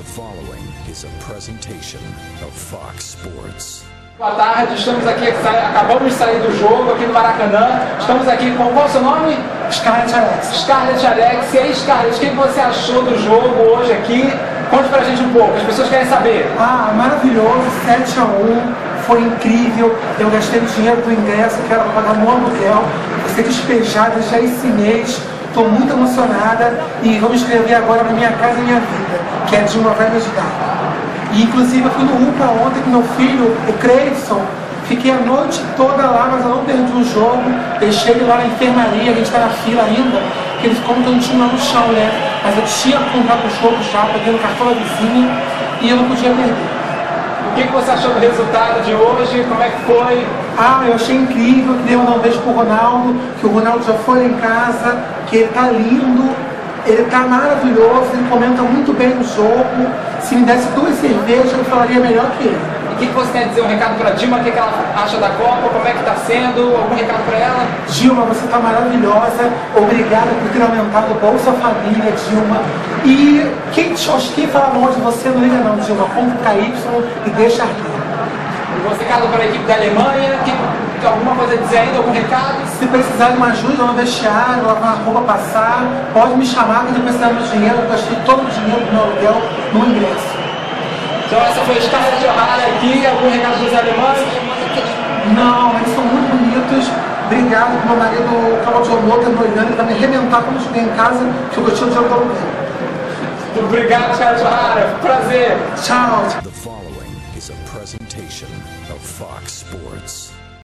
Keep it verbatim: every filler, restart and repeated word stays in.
The following is a presentation of Fox Sports. Boa tarde, estamos aqui, acabamos de sair do jogo aqui no Maracanã. Estamos aqui com, qual é o seu nome? Scarlett Alex. Scarlett Alex. E aí, Scarlett, o que você achou do jogo hoje aqui? Conte pra gente um pouco, as pessoas querem saber. Ah, maravilhoso, sete a um, foi incrível. Eu gastei o dinheiro do ingresso, que era para pagar no aluguel. Vou ser despejada já esse mês. Estou muito emocionada e vou me inscrever agora na Minha Casa Minha Vida, que a Dilma vai me ajudar. E inclusive eu fui no UPA ontem com meu filho, o Creyson, fiquei a noite toda lá, mas eu não perdi o jogo, deixei ele lá na enfermaria, a gente está na fila ainda, porque eles como que eu não tinha lá no chão, né? Mas eu tinha comprado o jogo já, peguei no cartão da vizinha e eu não podia perder. O que você achou do resultado de hoje? Como é que foi? Ah, eu achei incrível, queria mandar um beijo pro Ronaldo, que o Ronaldo já foi lá em casa, que ele tá lindo, ele tá maravilhoso, ele comenta muito bem no jogo. Se me desse duas cervejas, eu falaria melhor que ele. E o que você quer dizer? Um recado para Dilma? O que ela acha da Copa? Como é que está sendo? Algum recado para ela? Dilma, você está maravilhosa. Obrigada por ter aumentado o Bolsa Família, Dilma. E quem, quem fala mal de você não liga não, Dilma. Compra o K Y e deixa aqui. E você, Carlos, para a equipe da Alemanha, que, que alguma coisa a dizer ainda? Algum recado? Se precisar de uma ajuda no vestiário, lavar a roupa, passar, pode me chamar que eu precisar de dinheiro. Eu gastei todo o dinheiro do meu aluguel no ingresso. Então essa foi a Scarlett aqui, algum recado dos alemães? Não, eles são muito bonitos. Obrigado pro meu marido Claudio Mota, me olhando, ele vai me arrebentar quando eu chegar em casa, que eu gostei do jogo do aluguel. Obrigado, Scarlett. Prazer. Tchau. The following is a presentation of Fox Sports.